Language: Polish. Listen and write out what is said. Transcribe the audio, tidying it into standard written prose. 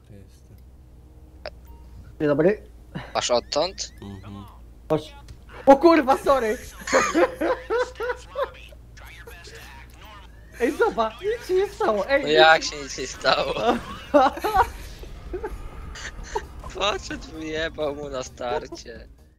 to jestem. Dzień dobry. Masz odtąd? Chodź. O kurwa, sorry! Ej, zobacz, nic się nie stało, ej! No jak się nic nie stało? Podszedł, wyjebał mu na starcie.